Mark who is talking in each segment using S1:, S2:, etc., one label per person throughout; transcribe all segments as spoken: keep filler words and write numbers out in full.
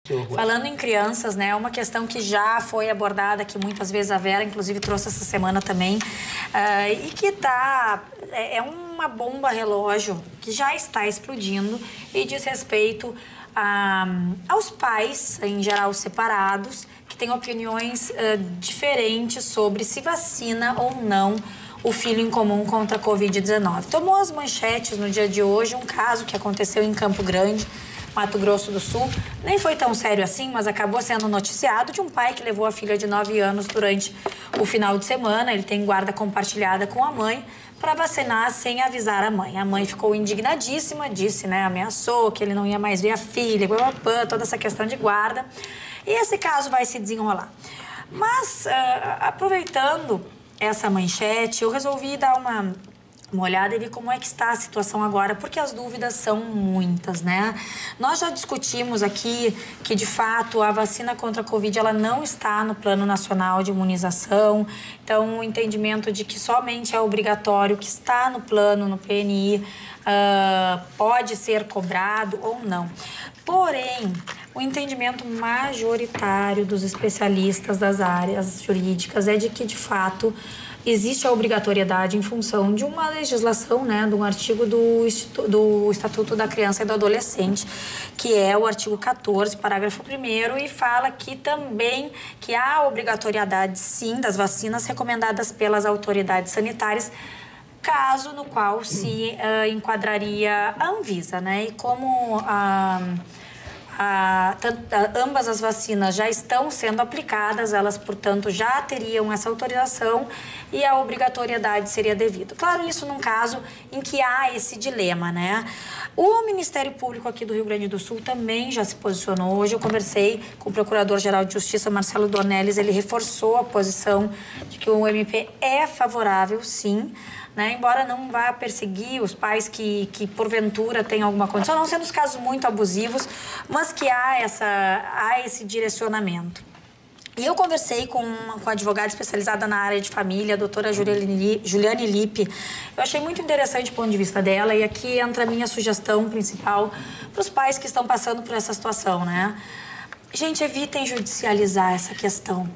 S1: Falando em crianças, né, uma questão que já foi abordada aqui muitas vezes, a Vera, inclusive, trouxe essa semana também, uh, e que tá, é, é uma bomba relógio que já está explodindo e diz respeito a, aos pais, em geral separados, que têm opiniões uh, diferentes sobre se vacina ou não o filho em comum contra a covid dezenove. Tomou as manchetes no dia de hoje um caso que aconteceu em Campo Grande, Mato Grosso do Sul. Nem foi tão sério assim, mas acabou sendo noticiado, de um pai que levou a filha de nove anos durante o final de semana. Ele tem guarda compartilhada com a mãe para vacinar sem avisar a mãe. A mãe ficou indignadíssima, disse, né, ameaçou que ele não ia mais ver a filha, toda essa questão de guarda. E esse caso vai se desenrolar. Mas, uh, aproveitando essa manchete, eu resolvi dar uma... uma olhada e ver como é que está a situação agora, porque as dúvidas são muitas, né? Nós já discutimos aqui que, de fato, a vacina contra a Covid, ela não está no Plano Nacional de Imunização. Então, o entendimento de que somente é obrigatório, que está no plano, no P N I, uh, pode ser cobrado ou não. Porém, o entendimento majoritário dos especialistas das áreas jurídicas é de que, de fato, existe a obrigatoriedade em função de uma legislação, né, de um artigo do, do Estatuto da Criança e do Adolescente, que é o artigo quatorze, parágrafo primeiro, e fala que também que há obrigatoriedade, sim, das vacinas recomendadas pelas autoridades sanitárias, caso no qual se uh, enquadraria a Anvisa, né, e como a... A, a, ambas as vacinas já estão sendo aplicadas, elas, portanto, já teriam essa autorização e a obrigatoriedade seria devida. Claro, isso num caso em que há esse dilema, né? O Ministério Público aqui do Rio Grande do Sul também já se posicionou. Hoje eu conversei com o Procurador-Geral de Justiça, Marcelo Dornelles, ele reforçou a posição de que o M P é favorável, sim, né? Embora não vá perseguir os pais que, que porventura têm alguma condição, não sendo os casos muito abusivos, mas que há, essa, há esse direcionamento. E eu conversei com, com a advogada especializada na área de família, a doutora Juliane, Juliane Lippe. Eu achei muito interessante o ponto de vista dela, e aqui entra a minha sugestão principal para os pais que estão passando por essa situação, né? Gente, evitem judicializar essa questão.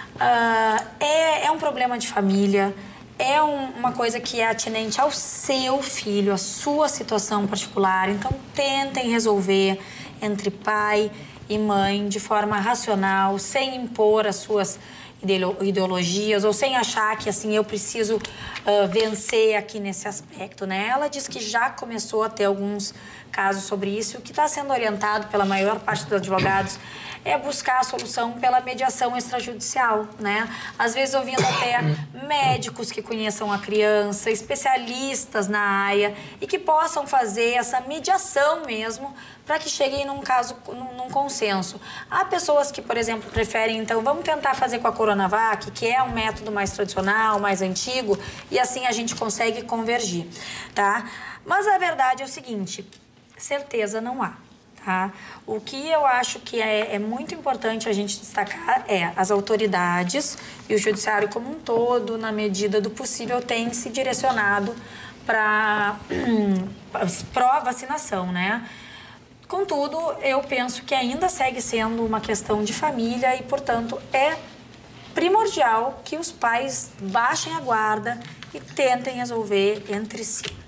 S1: Uh, é, é um problema de família, é um, uma coisa que é atinente ao seu filho, à sua situação particular. Então, tentem resolver entre pai e mãe de forma racional, sem impor as suas ideologias ou sem achar que, assim, eu preciso uh, vencer aqui nesse aspecto, né? Ela diz que já começou a ter alguns casos sobre isso. O que está sendo orientado pela maior parte dos advogados é buscar a solução pela mediação extrajudicial, né? Às vezes ouvindo até médicos que conheçam a criança, especialistas na área e que possam fazer essa mediação mesmo para que cheguem num caso, num, num consenso. Há pessoas que, por exemplo, preferem, então, vamos tentar fazer com a Coronavac, que é um método mais tradicional, mais antigo, e assim a gente consegue convergir, tá? Mas a verdade é o seguinte, certeza não há. Tá? O que eu acho que é, é muito importante a gente destacar é as autoridades e o judiciário como um todo, na medida do possível, tem se direcionado para pró-vacinação, né? Contudo, eu penso que ainda segue sendo uma questão de família e, portanto, é primordial que os pais baixem a guarda e tentem resolver entre si.